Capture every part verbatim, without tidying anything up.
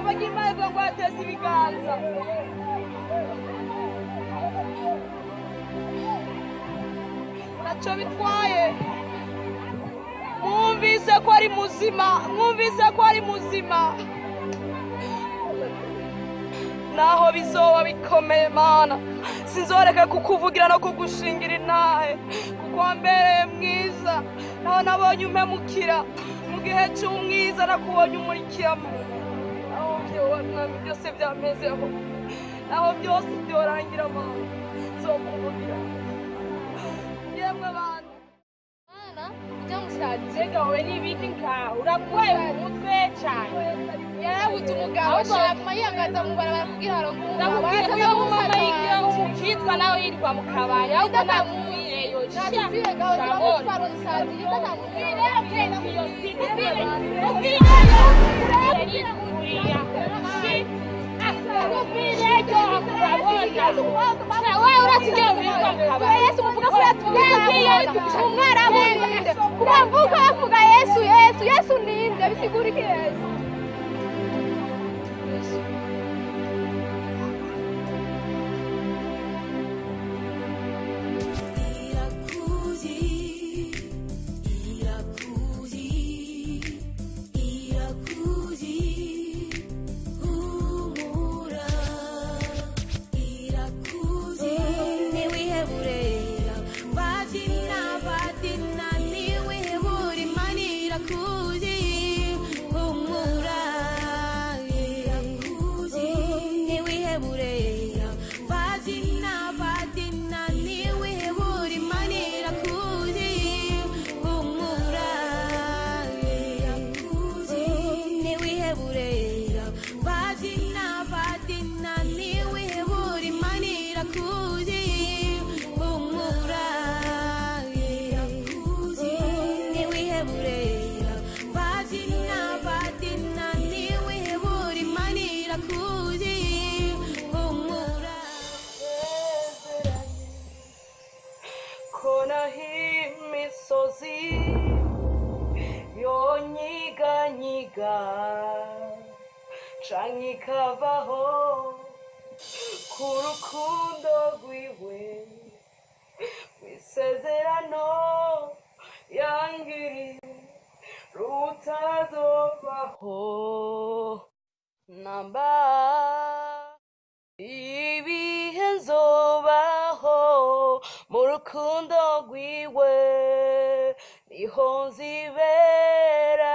ijambo ry'Imana rivuga ngo ateze ibiganza. Ntacyo bitwaye. Mwumvise ko ari muzima, mwumvise ko ari muzima. Naho bizoba bikomeye Mana, sinzoreka kukuvugira no kugushingira intahe, kuko wambereye mwiza. Naho nabonye umpemukira mu gihe cy'umwiza, nakubonye umurikiramo. Naho byose byamezeho, naho byose byorangira Mana, nzokuvugira. Yemwe bantu Mana, ujya musaze gawe n'ibindi nkawe uragwaye mu mutwe cyane. Yarabuze umugabo ashaka kumayagaza mu barabara kugira ngo ndakubwira ko mu mama yigira ngo mukitwa nawe yirwa mu kabari ahubwo ndamubwireyo cyane gawe ndamutwara umusazi ndamubwire akena iyo sibire wewe urasigaye wirwa mu kabari. Yesu muvuga ko yatubwiye umwara w'inde kubavuga avuga Yesu Yesu Yesu ninde bisigura iki Yesu? Changikavaho kurukundo gwiwe wisezerano yangiri rutazobaho namba ibihe nzobaho mu rukundo gwiwe niho nzibera.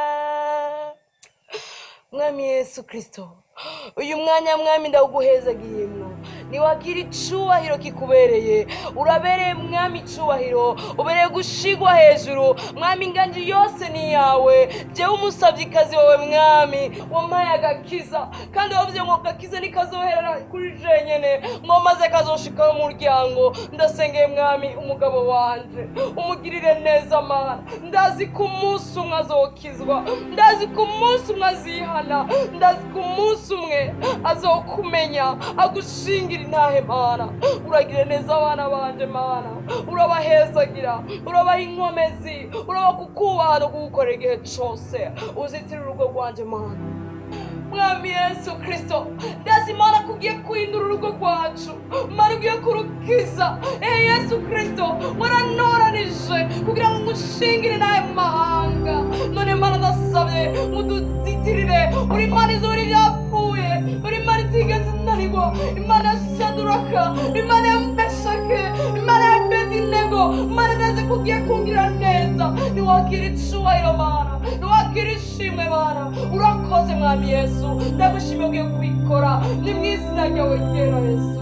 Mwami Yesu Kristo, uyu mwanya mwami ndawuguhezagiyemwo, niwagira icubahiro kikubereye. Urabereye mwami icubahiro, ubereye gushigwa hejuru. Mwami inganji yose ni yawe, jewe umusavyikazi wawe mwami wampaye agakiza, kandi wavuze ngo agakiza nikazoherera kuri je nyene ngo maze kazoshika mu muryango. Ndasengeye mwami umugabo wanje umugirire neza Mana, ndazi ku munsi umwe azokizwa, ndazi ku munsi umwe azihana, ndazi ku munsi umwe azokumenya agushingira intahe Mana. Uragire neza abana banje Mana, urabahezagira, urabaha inkomezi, urabaha kukubaha no kugukorera igihe cose. Uzitira urugo rwanje Mana. Mwami Yesu Kristo, ndazi Mana kugiye kuhindura urugo rwacu, Mana ugiye kurukiza. Eh Yesu Kristo, waranoranije kugira ngo ngushingire intahe mu mahanga. None Mana ndasabye muduzitirire, uri Mana izuri ryapfuye, uri Mana itigeze inanirwa, Imana ya Shaduraka, Imana ya Meshake, Imana ya Abedinego. Mana ndazi kugiye kungira neza, niwagira icubahiro Mana, niwagira ishimwe Mana. Urakoze Mwami Yesu, ndagushimiye ugiye kubikora, ni mu izina ryawe ryera Yesu.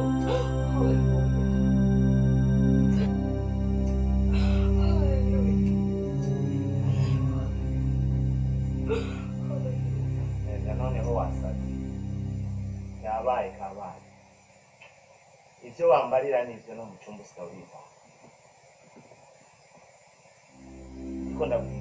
Noneho wasaze yabaye kabaye, ibyo wambarira n'ibyo no mu cyumba usitabiza ko ndabwira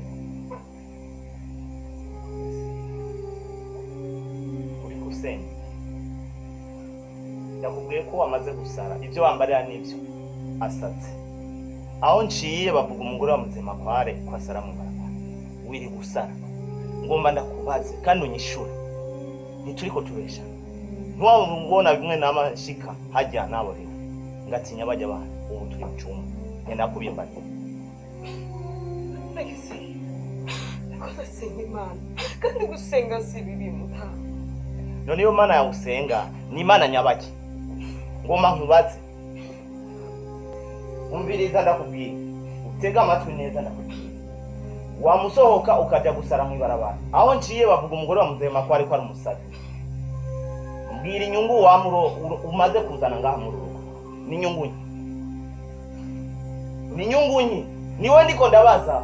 uri gusenya. Ndakubwiye ko wamaze gusara, ibyo wambarira n'ibyo asatse. Aho nciye bavuga umugore wa muzima kware ko asara mu barabara, wiri gusara. Ngomba ndakubaze kandi unyishure, ntituriko tubesha ntiwabona bimwe n'amashika hajya nabo rero ngatinya bajya bana ubu turi mu cyumba ngenda kubimbana nagise nakoze senga Imana kandi gusenga si bibi muta none iyo mana yagusenga ni imana nyabaki ngoma nkubaze umviriza ndakubwira utega amatwi neza ndakubwira wamusohoka ukajya gusara mu ibarabara aho nciye bavuga umugore wa muzema ko ari ko ari umusazi mbwira inyungu wamuro umaze kuzana ngaha mu rugo ni inyungu nke ni inyungu nke niwe ndiko ndabaza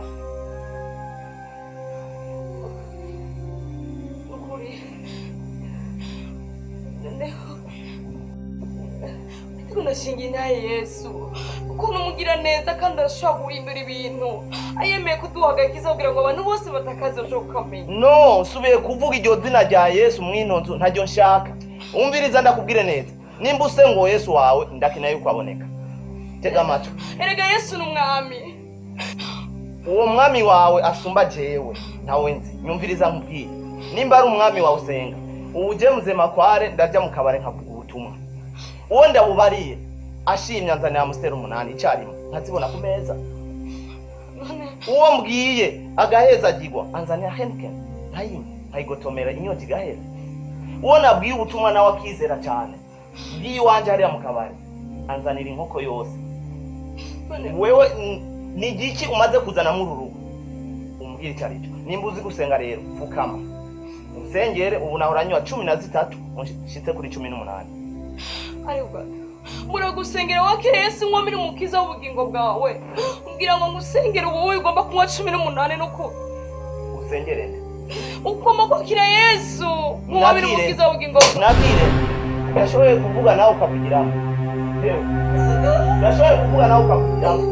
tunashinga inaye Yesu ukuntu umugira neza kandi arashobora guhindura ibintu ayemeye kuduhagakiza kugira ngo abantu bose batakaze bashoboka kumenya no subiye kuvuga iryo zina rya Yesu mwinonzo ntajyo nshaka umviriza ndakubwire neza nimba usengo Yesu wawe ndakina yuko aboneka tega amatwi erega Yesu n'umwami uwo mwami wawe asumba jewe ntawe nzi nyumviriza nkubwire nimba ari umwami wawe usenga uje muzema kware ndajya mu kabare nkavuga ubutumwa uwo ndabubariye ashimye nzanira amusiteri umunani icyarimwe nkazibona ku meza uwo mbwiye agaheza agirwa anzanira Heineken ntayimwe nkayigotomera inyota igahera uwo nabwiye ubutumwa nawe akizera cyane mbwiye iwanje hariya mu kabari anzanira inkoko yose wewe ni igiki umaze kuzana muri uru rugo umbwire icyo aricyo nimba uzi gusenga rero fukama usengere ubu nahora nywa cumi na zitatu nshitse kuri cumi n'umunani ariko muragusengera wakire Yesu nkomiri mukiza w'ubugingo bwawe umbwira ngo ngusengere wowe ugomba kunywa cumi n'umunani nuko usengere nde ukoma kwakira Yesu nkomiri mukiza w'ubugingo bwawe nabwire ndashoboye kuvuga nawe ukavugiramo rero ndashoboye kuvuga nawe ukavugiramo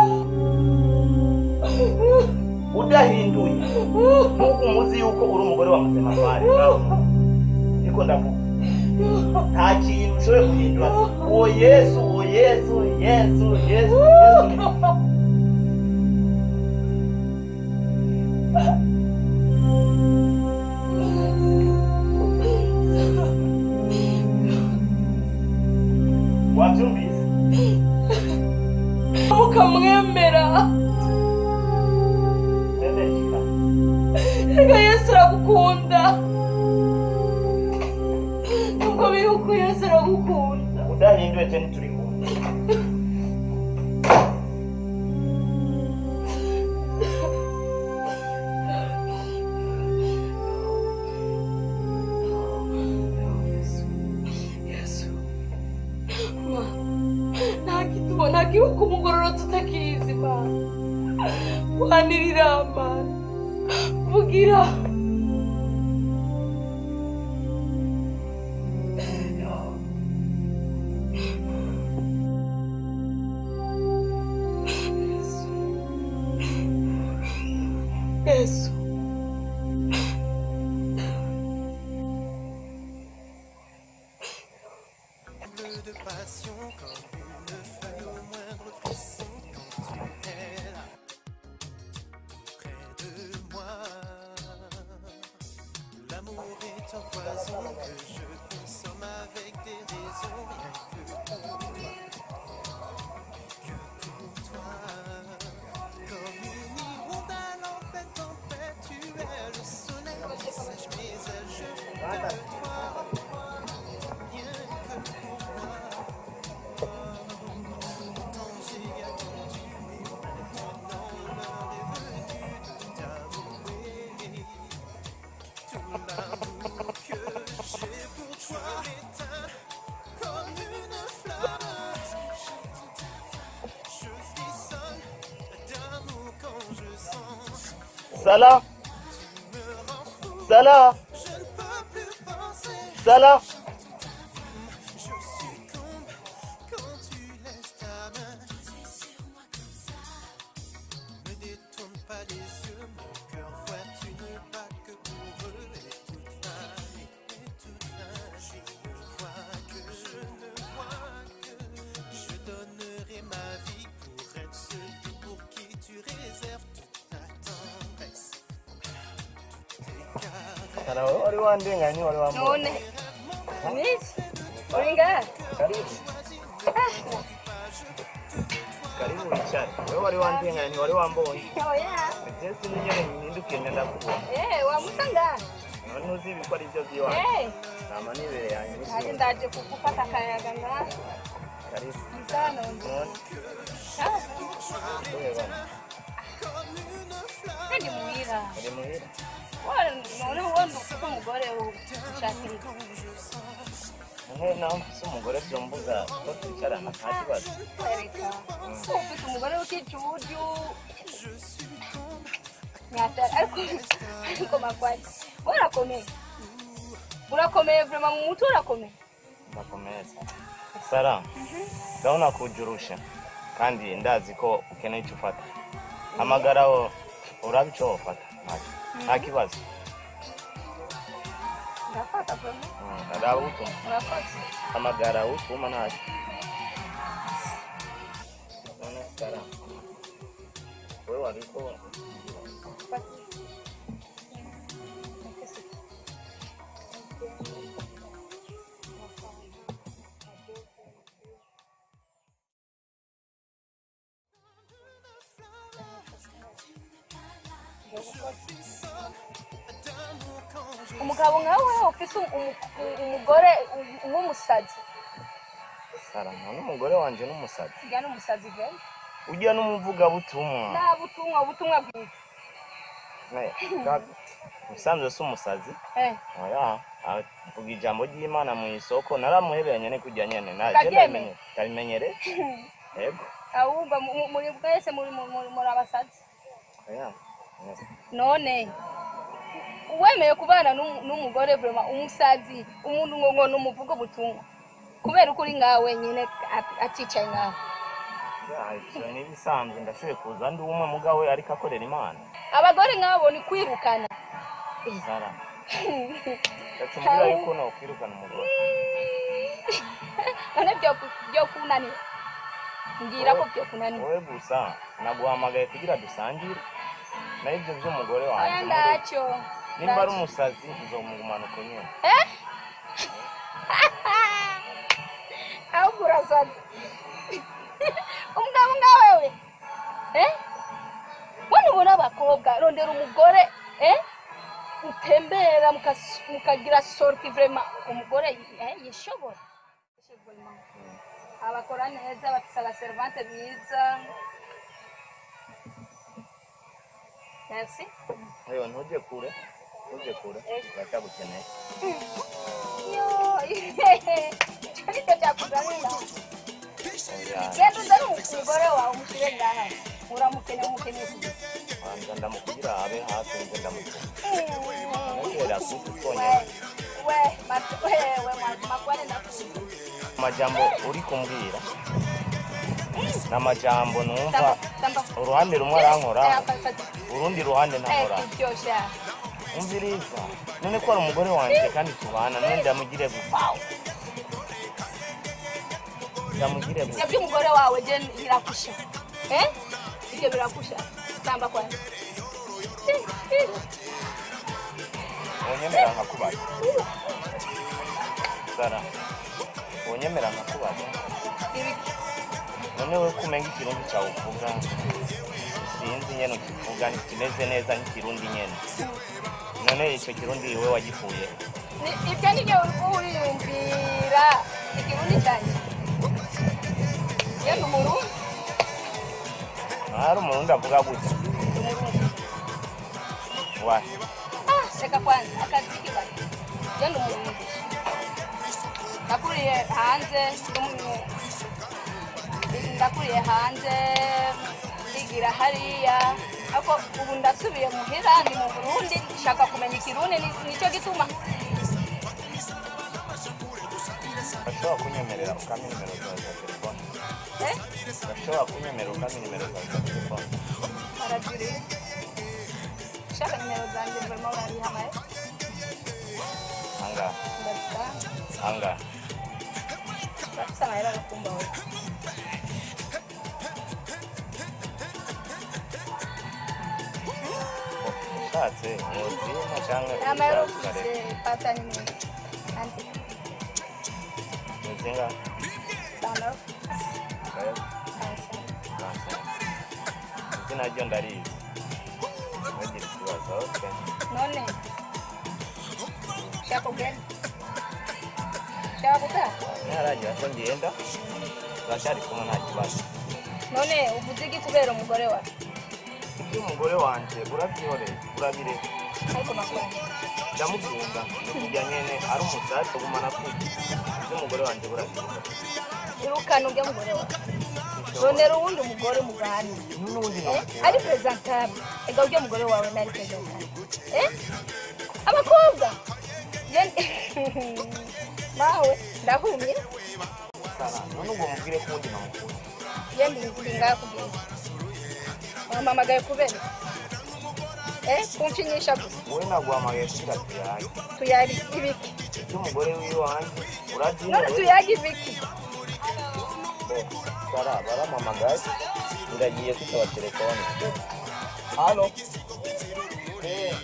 udahinduye nuko umuzi yuko uri umugore wa muzema kware niko ndavuga nta kintu ushoboye guhindura uwo Yesu uwo Yesu Yesu Yesu Yesu wabyumvise mukamwemera erega Yesu aragukunda nubwo biri uko Yesu aragukunda udahinduye je ntituri kumwe Yesu ntakitubona kibuka umugororo tutakizi Mana wanirira Mana vugira Yesu de passion comme une feuille au moindre frisson quand tu es là près de moi. L'amour est un poison que je consomme avec des raisons rien que pour toi, que pour toi. Comme une hirondelle en pleine tempête, tu es le soleil qui sèche mes ailes, je veux de toi. Salah Salah Salah Sara wewe wari wandenganye wari wambonye. none niki uri ngaha Karibu. Karibu wicare. Wewe wari wandenganye wari wambonye. oya Jesi ninyene nindukiye ngenda kubona. eh wamusa ngaha None uzi ibiko ari byo byiwanyu. eh Nama nibere yanyu. nanjye ndaje kugufata akayaga ngaha Karibu. isaha none None Ah, wewe bana. ndi muhira Uri muhira. Wala none ubundi ufite umugore ushakira iki? None nawe ufise umugore byombuza ko twicarana nta kibazo. Reka ufite umugore w'ikijuju nyatara ariko ariko magwari urakomeye urakomeye vraiment mu mutwe urakomeye Ndakomeza. Sara. Ndabona kujurusha kandi ndazi ko ukeneye icyo ufata. Hamagaraho urabico wafata. Nta kibazo. ndafata vraiment Ndaba utuma. urakoze Hamagara utuma ntacyo. None Sara. Wewe wariko umugabo nkawe ufite umugore w'umusazi Sara none umugore wanje n'umusazi. ujya n'umusazi vero Ujya n'umuvuga butumwa. nta butumwa ubutumwa bwiza Usanzwe si umusazi. eh Oya, avuga ijambo ry'Imana mu isoko naramuhebeye nyene kujya nyene naje Karyemeye? ndabimenyere. Yego. ahubwo mu- muri bwese muri muri muri abasazi Oya. none uwemeye kubana n'um- n'umugore vraiment umusazi umuntu ngo ngo numuvuga ubutumwa kubera uko uri ngawe wenyine at- aticaye ngawe Ya, ivyo ni bisanzwe ndashoboye kuza ndi umwe mugawe ariko akorera Imana. abagore nk'abo ni kwirukana Sara. Ndacumbira yuko no kwirukana umugore. none byo byo kunanira ngira ko byo kunanira Wowe gusa naguhamagaye kugira dusangire. Na ivyo vy'umugore oya wanje. ndacyo Nimba ari umusazi uzomugumana uko nyene. ahubwo urasaza umugabo ngawe we eh wani ubona abakobwa rondera umugore eh utembera mukas- mukagira sorti vraiment umugore eh yishobora abakora neza bafite abaservante biza merci Eyo ntuje kure. Ntuje kure. Uracyagukeneye. yo cyari cyo cyakuzanira Oya. genda uzane umugore wawe umushyire ngaha uramukeneye umukeneye kugira Wanza ndamukugira abe hafi nze ndamukira. Nongera we kututonya. we mat- we we ma- magware ndakuzi Amajambo uri kumbwira. N'amajambo numva tamba tamba uruhande rumwe arankora eh afata urundi ruhande ntankora. eh kiryoshya Umviriza. None ko ari umugore wanje kandi tubana none ndamugire gusa. Ndamugire gusa. ibyo by'umugore wawe je birakusha eh ibyo birakusha tamba kwanza Unyemera nkakubaza. Sara. Unyemera nkakubaza. ibi None we kumenga ikirundi cyawe uvuga. Sinzi nyene ukivuga kimeze neza nk'ikirundi nyene. None icyo kirundi we wagikuye. ni- ibyo ni byo uri uriyumvira ikirundi cyane yenda umurundi Hari umurundi avuga gutya. umurundi Wa. ah reka kwanza akazi kibali yenda umurundi nakuriye hanze umu- ndakuriye hanze ndigira hariya ariko ubu ndasubiye muhira ni mu Burundi nshaka kumenya ikirundi ni- nicyo gituma Bashobora kunyemerera ukampa nimero zawe za telefone. eh Bashobora kunyemerera ukampa nimero zawe za telefone. aragiri shaka nimero zanjye barimo barihamaye Anga. ndabisa Anga. bafise amahera agakumbawe ushatse muzima canke Namero pata ni anti. muzinga Sana. izina ryo ndarizi bagira ikibazo okay None. Shako gani? Shako ta? ntaragira ko ngenda urashari kumwe nta kibazo None ubuzigi kubera umugore wawe. ibyo umugore wanje urabyihoreye urabire Ariko makwani. ndamukunda kujya nyene ari umusaza gumana kuki ibyo umugore wanje burabire Irukana ujya mugore wawe. Ronera uwundi umugore mugani. n'undi no Eh? Ari presentable. Ega ujya mugore wawe nari presentable. Eh? Abakobwa. Yen Mawe ndahumye. sana none ubwo mubwire ko undi namukunda Yendi ndinga kubwira. Mama magaye kubera. Eh? Kumfinyisha gusa. wowe naguhamagaye kugira tuyaye Tuyari ibiki. ibyo umugore wiwe wanje None urabyihoreye tuyagi ibiki. Sara baramamagaye ndagiye kwitaba telefone halo eh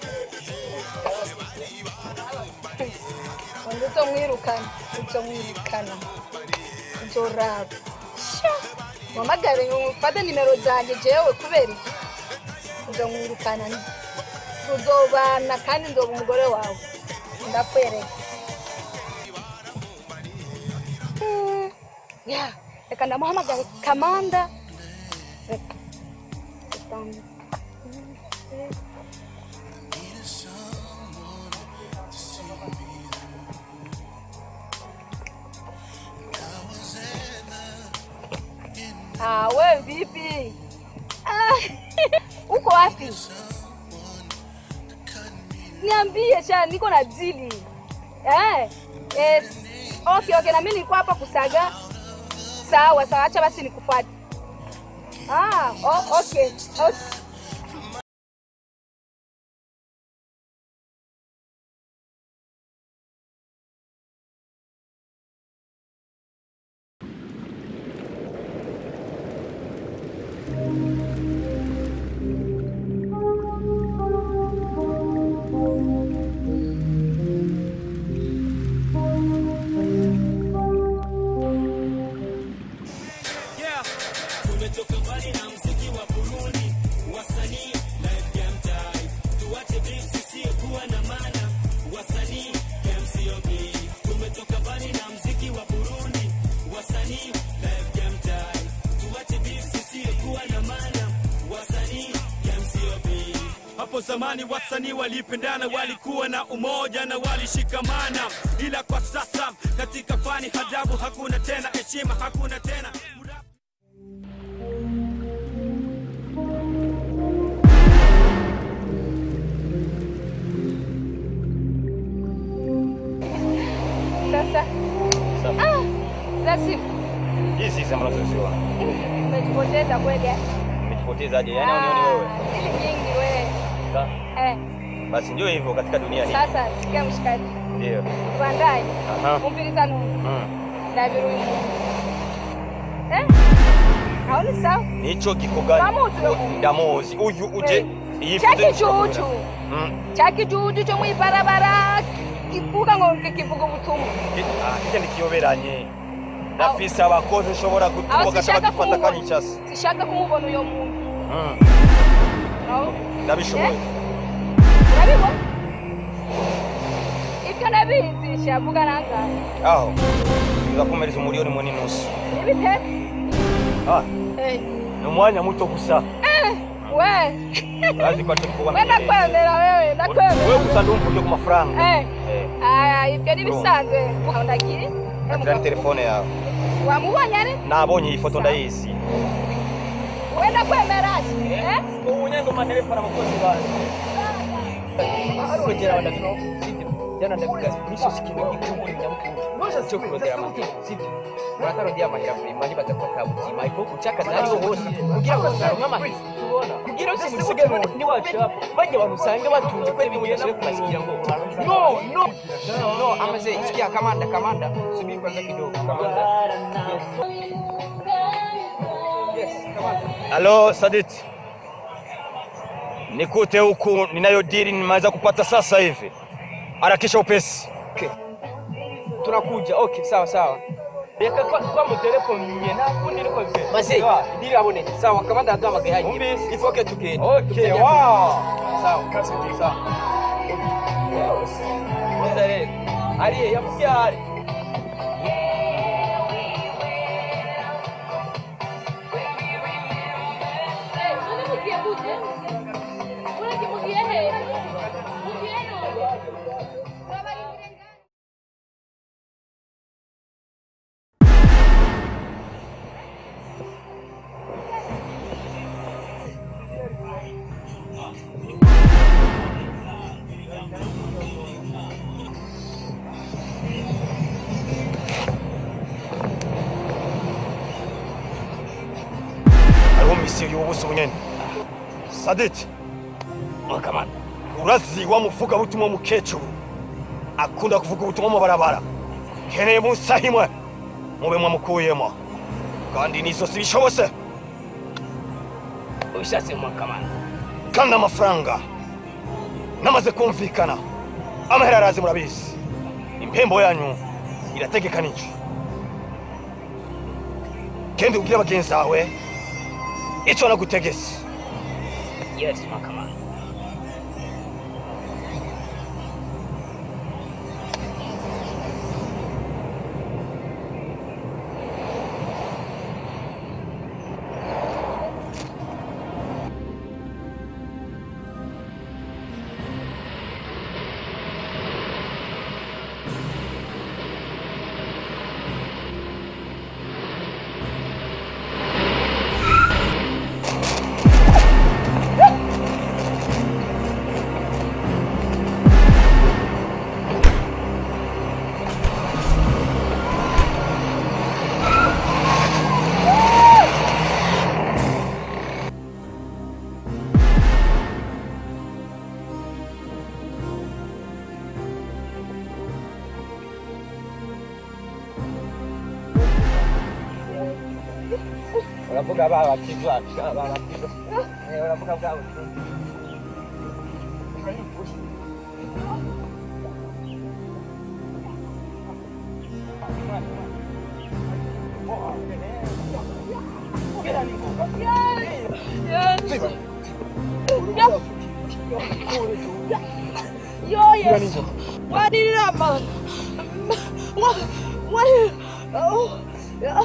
Wanda uzomwirukana. Uzomwirukana. Uzoraba. Sha. Mamagare ngufata nimero zanje jewe kubera iki. Uzomwirukana. Tuzobana kandi ndoba umugore wawe. Ndakwereka. Hmm. Ya, reka ndamuhamagare Kamanda. Reka. Stand. Ah, wewe vipi? Ah, uko wapi? Niambie cha niko na dili. Eh, eh, okay okay na mimi niko hapa kusaga. Sawa sawa, acha basi nikufuate. Ah, oh, okay. Okay. Yeah. Tumetoka mbali na muziki wa Burundi, wasanii live game time. Tuache beef sisi kuwa na maana, wasanii M C O B. Tumetoka mbali na muziki wa Burundi, wasanii live game time. Tuache beef sisi kuwa na maana, wasanii M C O B. Hapo zamani wasanii walipendana, walikuwa na umoja na walishikamana, ila kwa sasa katika fani hadabu hakuna tena heshima, hakuna tena Sasa. Ah, Zaksi. hizi sema unazojua Umejipoteza kweli eh? umejipotezaje yani unioni wewe Ili nyingi wewe. Sa- Eh, basi ndio hivyo katika dunia hii sasa sikia mshikaji. ndio Tuandae. Aha. Umpiliza nini? mm. Na biru hivi. Eh? Haoni sawa? nicho kiko gani Mamutu. ndamuzi uyu uje iyi Chaki foto chuchu. mm. Chaki chuchu cyo mwibarabara. Kivuga ngo kikivuga ubutumwa. ah kije ndikiyoberanye nafise abakozi ushobora gutumwa gashaka gifata kanyicasa Sishaka kumubona uyo muntu. mm. Aho. ndabishoboye Urabibona? Ibyo nabizi shavuga nangahe. aho uzakomereza umuriyoni mu ninusu Ibite? ah Eh. ni umwanya muto gusa Eh, we. urazi ko atari kubona Wenda kwemera wewe, nakwemera. wewe gusa ndumva uje ku mafaranga Eh. Ah, ibyo ni bisanzwe. Ndagiye. atira telefone yawe Wamubonye ari? nabonye iyi foto ndayizi Wenda kwemera. Eh? ubu nyendo manelefone abakozi baje arogera abadafite sibyo jana ndavuga niso sikino gikuru nyamukuru noja cyo kurondera amahera sibyo uratarondera amahera kuri mani badafata butima ariko ucaka zari hose kugira ngo saronke amahera tubona kugira ngo musige ni wacu bajye abantu usanga batunze kweli bibuye na kumasikira ngo no no no amaze isikia kamanda kamanda subiri kwanza kidogo kamanda yes yes kamanda Allo Sadit Nikute huku ninayo dili nimeweza kupata sasa hivi. Harakisha upesi. Okay. Tunakuja. Okay, sawa sawa. Reka kwa kwa mu telefone nye na kundi niko bise. Basi. Dili abone. Sawa, kamanda aduhamagaye hayi. Umbisi. Ifoke tukende. Okay, wow. Sawa. Sawa. Mzee, ari yamubyare. Misi y'ubuso nyene. Sadit. Mwakamana. Urazi wa muvuga butumwa mukecuru. Akunda kuvuga ubutumwa mu barabara. Keneye musahimwe. Mube mwamukuyemo. Kandi nizo sibishobose. Ubishatse Mwakamana. Kandi amafaranga. Namaze kumvikana. Amahera arazi murabizi. Impembo yanyu irategekanije. Kendi ubwira bagenzi bawe. Icho nagutegese. Yes, Mwakamana. Uravuga baba kizwa, baba kizwa. Eh, uravuga bwabo. Yo, yes. Why did that man? What? What? Oh, yeah.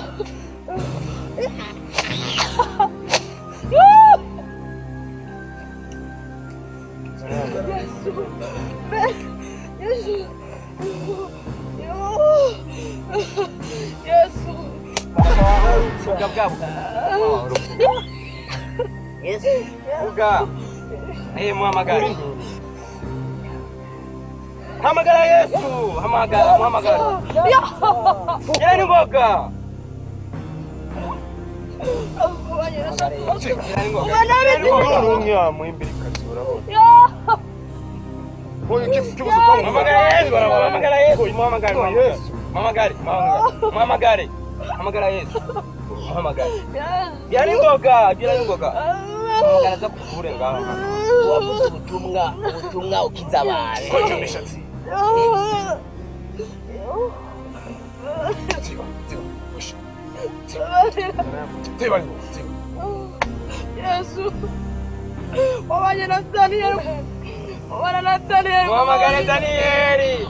Yes. Uga. Eh, muhamagara. Hamagara Yesu, hamagara, muhamagara. Ya ni ngoga. Ngoga muimbiri kazura bo. Boy kifukibuza kwa Hamagara Yesu, hamagara Yesu, muhamagara Yesu. Muhamagara, muhamagara. Hamagara Yesu. Muhamagara. Ya ni ngoga, ya ni ngoga. Hamagara za kuvure ngaho. Wavuze ubutumwa, ubutumwa ukiza abantu. Kocha mishatsi. Yesu. Wabanye na Daniel. Wabanye na Daniel. Muhamagara Danieli.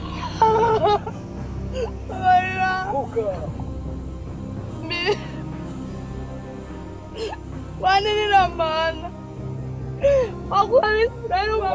Mi. Wani na mana. Aku habis rumah.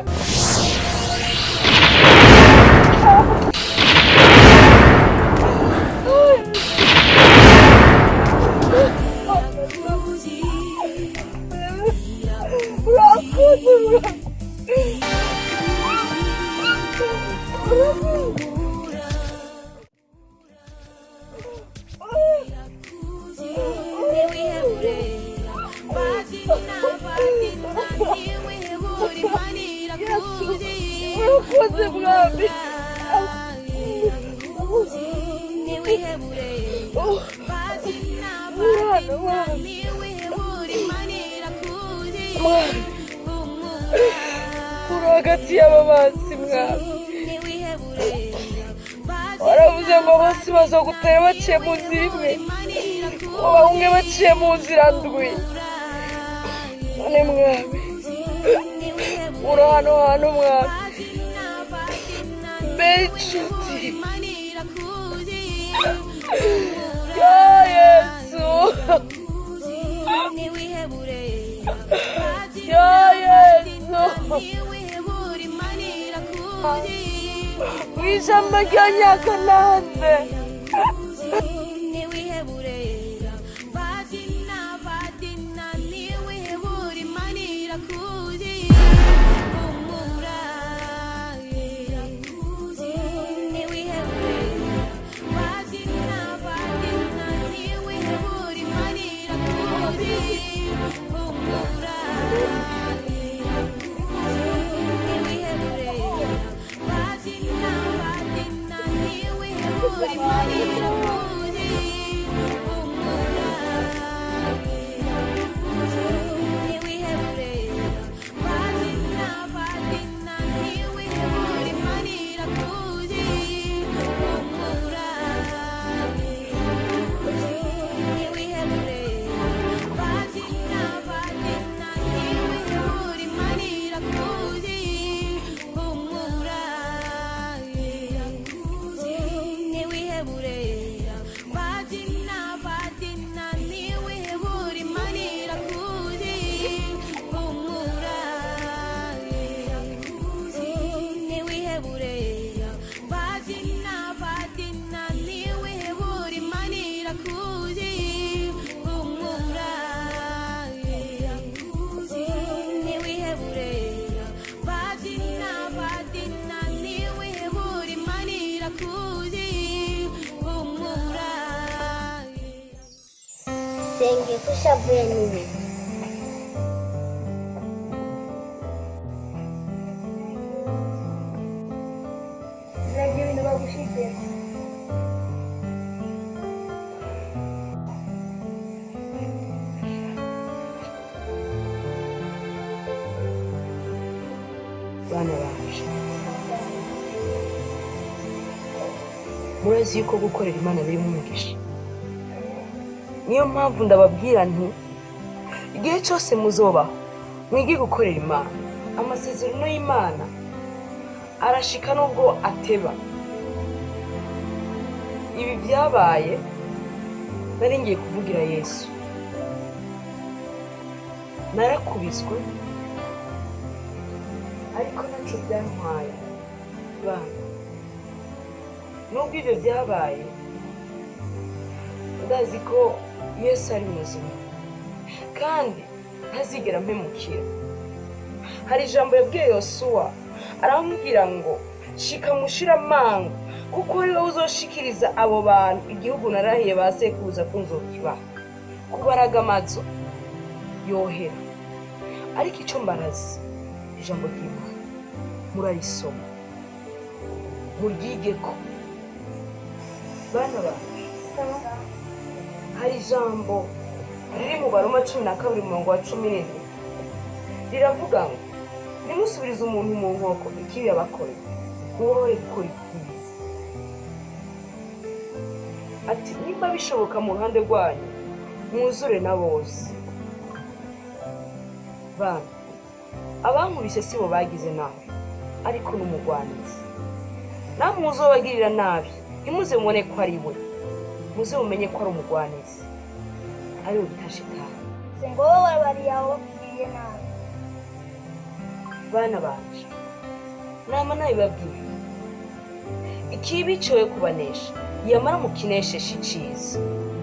uri hagati y'ababanzi mwami waravuze ngo bose bazogutera baciye mu nzira imwe ngo bahunge baciye mu nzira ndwi none mwami uri hano hano mwami mbe inshuti ya Yesu ya Yesu wijambo rya nyakanande Senge kushavuye niwe Nagi ibintu bagushyize bana baje murazi yuko gukorera Imana biri mu mugisha niyo mpamvu ndababwira nti igihe cyose muzobaho mwige gukorera Imana amasezerano y'Imana arashika nubwo ateba ibi byabaye nari ngiye kuvugira Yesu narakubiswe ariko naco byantwaye bana nubwo ibyo byabaye ndazi ko Yesu ari muzima kandi ntazigera mpemukira hari ijambo yabwiye Yosuwa aramubwira ngo shika mushira manga kuko ari wowe uzoshikiriza abo bantu igihugu narahiye basekuza kunzokibaha kubaraga amazo yohera ariko icyo mbarazi ijambo ry'Imana murarisoma muryigeko bana bacu hari ijambo riri mu Baroma cumi na kabiri umurongo wa cumi n'indwi riravuga ngo nimusubirize umuntu mu nkoko ikibi yabakoreye muhore gukora ibyiza ati niba bishoboka mu ruhande rwanyu mwuzure na bose bana abankubise si bo bagize nabi ariko n'umugwanizi namwe muzobagirira nabi ntimuze mubone ko ari we muze mumenye ko ari umugwanizi ari we bita shitani Sengo wowe bari yawo biye nabi bana banje nama nabibabwiye ikibi cyoye kubanesha yamara mukineshesha iciza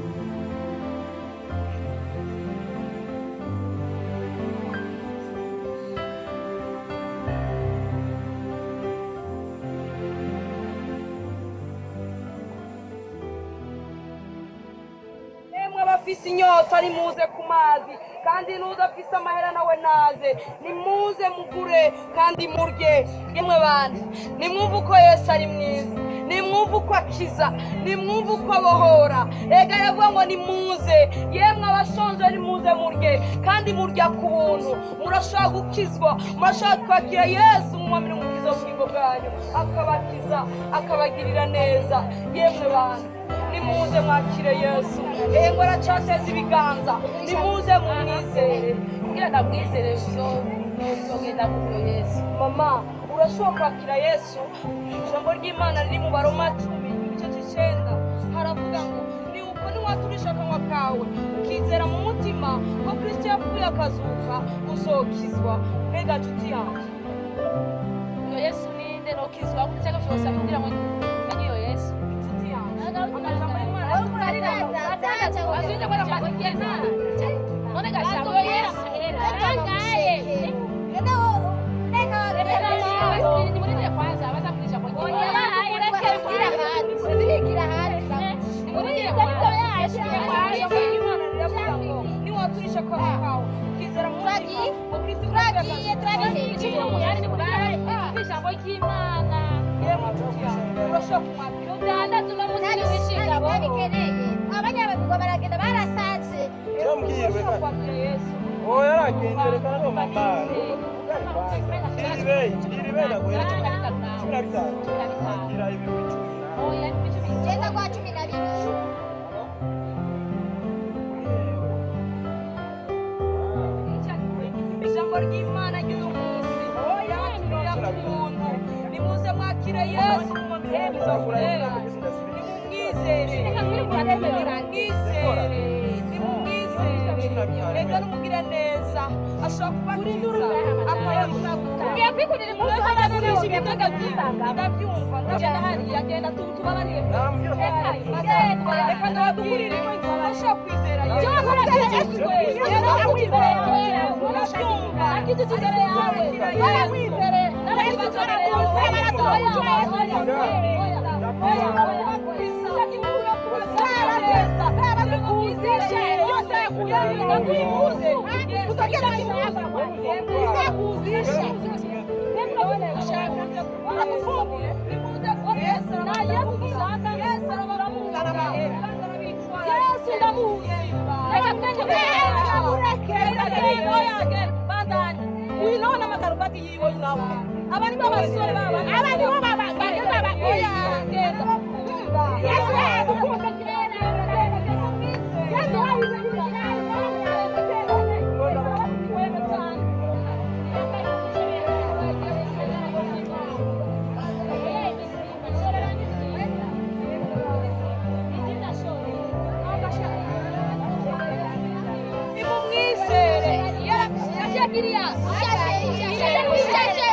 abafise inyota nimuze ku mazi kandi nuza afise amahera nawe naze nimuze mugure kandi murye yemwe bana nimwumve uko Yesu ari mwiza nimwumve uko akiza nimwumve uko abohora ega yavuga ngo nimuze yemwe abashonje nimuze murye kandi murya ku buntu murashobora gukizwa murashobora kwakira Yesu umwami n'umukiza w'ubugingo bwanyu akabakiza akabagirira neza yemwe bantu nimuze mwakire Yesu ego aracateza ibiganza nimuze mumwizere kugira ndamwizere uzogenda muri Yesu mama urashobora kwakira Yesu ijambo ry'Imana riri mu Baroma cumi igice cy'icenda haravuga ngo ni uko niwaturisha akanwa kawe ukizera mu mutima ko Kristo yapfuye akazuka uzokizwa mbega nshuti yanjye uyo Yesu ninde nokizwa kucyaka cyose kugira ngo menye uyo Yesu nshuti yanjye amajambo y'Imana azinde kwa magigena none gashambo Yesu arangaye nimurinde kwanza baza kulisha kwa Yesu ureke kugira hadi usigira hadi nimurinde kwanza niwaturisha kwa kwao kizera mu mutima ngo Kristo turagiye turagiye yani ni mugare bisha ngo kimana yemo tutia urashaka kumwakira uganda tuba mu nzi wishinga bo abanyabigo baragenda barasaze Yambwirwe kwakira Yesu oya aragendere kandi mama iribe iribe naguhera cumi na bitanu gira ibintu icumi oya ibicumi Genda kwa cumi na bibiri. ijambo ry'Imana ry'uyu munsi yaturira ku muntu nimuze mwakire Yesu mumwizere nimumwizere nimumwizere nimumwizere reka numugire neza ashobora kubakiza akabakira kwikurira umuntu akagurisha ibitega byiza ndabyumva ndagenda hariya genda tubabarire reka ndabagurire ashobora kwizera Yesu urabyumva akitutizere yawe yaramwizere n'abazore Uinaona makarubati yiwe unaona. Abani baba sore baba. Abani baba baba. Baba oya. Yesu akukumbuka kirena. Yesu nimumwizere. Yakiria.